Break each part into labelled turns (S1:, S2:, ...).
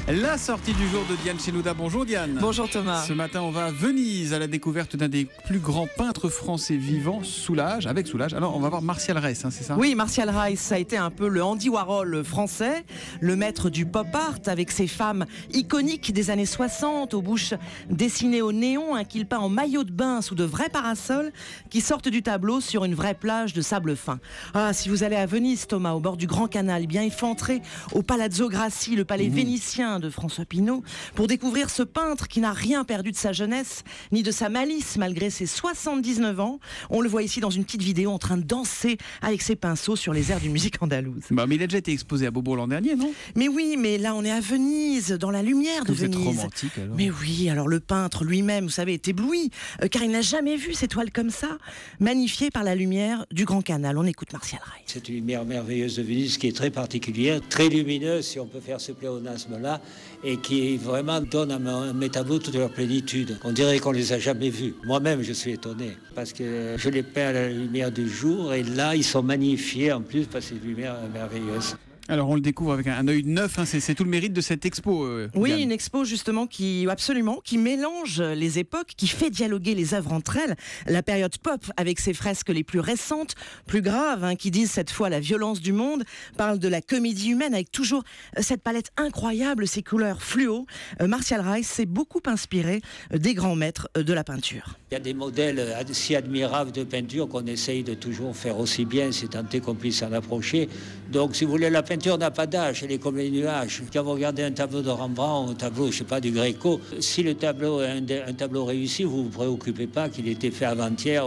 S1: La sortie du jour de Diane Chenouda. Bonjour Diane.
S2: Bonjour Thomas.
S1: Ce matin, on va à Venise à la découverte d'un des plus grands peintres français vivants, Soulages, avec Soulages. Alors, on va voir Martial Reiss, c'est ça?
S2: Oui, Martial Reiss, ça a été un peu le Andy Warhol français, le maître du pop art avec ses femmes iconiques des années 60, aux bouches dessinées au néon, qu'il peint en maillot de bain sous de vrais parasols qui sortent du tableau sur une vraie plage de sable fin. Ah, si vous allez à Venise, Thomas, au bord du Grand Canal, eh bien, il faut entrer au Palazzo Grassi, le palais vénitien de François Pinault, pour découvrir ce peintre qui n'a rien perdu de sa jeunesse, ni de sa malice malgré ses 79 ans. On le voit ici dans une petite vidéo en train de danser avec ses pinceaux sur les airs d'une musique andalouse.
S1: Bah, mais il a déjà été exposé à Beaubourg l'an dernier, non?
S2: Mais oui, mais là on est à Venise, dans la lumière de Venise.
S1: Vous êtes romantique alors.
S2: Mais oui, alors le peintre lui-même, vous savez, est ébloui, car il n'a jamais vu ces toiles comme ça, magnifiées par la lumière du Grand Canal. On écoute Martial Reiss.
S3: C'est une lumière merveilleuse de Venise qui est très particulière, très lumineuse, si on peut faire ce pléonasme-là, et qui vraiment donne à mes tableaux toute leur plénitude. On dirait qu'on les a jamais vus. Moi-même, je suis étonné, parce que je les peins à la lumière du jour, et là, ils sont magnifiés en plus par ces lumières merveilleuses.
S1: Alors on le découvre avec un œil neuf, c'est tout le mérite de cette expo.
S2: Oui,
S1: Diane.
S2: une expo justement qui mélange les époques, qui fait dialoguer les œuvres entre elles. La période pop avec ses fresques les plus récentes, plus graves, qui disent cette fois la violence du monde, parle de la comédie humaine avec toujours cette palette incroyable, ces couleurs fluo. Martial Reiss s'est beaucoup inspiré des grands maîtres de la peinture.
S3: Il y a des modèles si admirables de peinture qu'on essaye de toujours faire aussi bien, si tant est qu'on puisse s'en approcher. Donc si vous voulez, la peinture n'a pas d'âge, elle est comme les nuages. Quand vous regardez un tableau de Rembrandt, un tableau, je sais pas, du Gréco, si le tableau est un tableau réussi, vous ne vous préoccupez pas qu'il ait été fait avant-hier.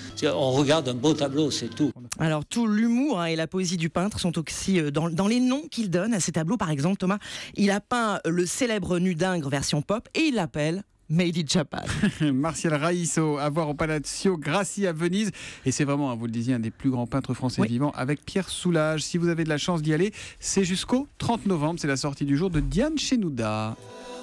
S3: On regarde un beau tableau, c'est tout.
S2: Alors tout l'humour et la poésie du peintre sont aussi dans les noms qu'il donne à ses tableaux. Par exemple, Thomas, il a peint le célèbre nu d'Ingres version pop et il l'appelle Made in Japan.
S1: Martial Reiss à voir au Palazzo Grassi à Venise. Et c'est vraiment, vous le disiez, un des plus grands peintres français vivants avec Pierre Soulages. Si vous avez de la chance d'y aller, c'est jusqu'au 30 novembre. C'est la sortie du jour de Diane Chenouda.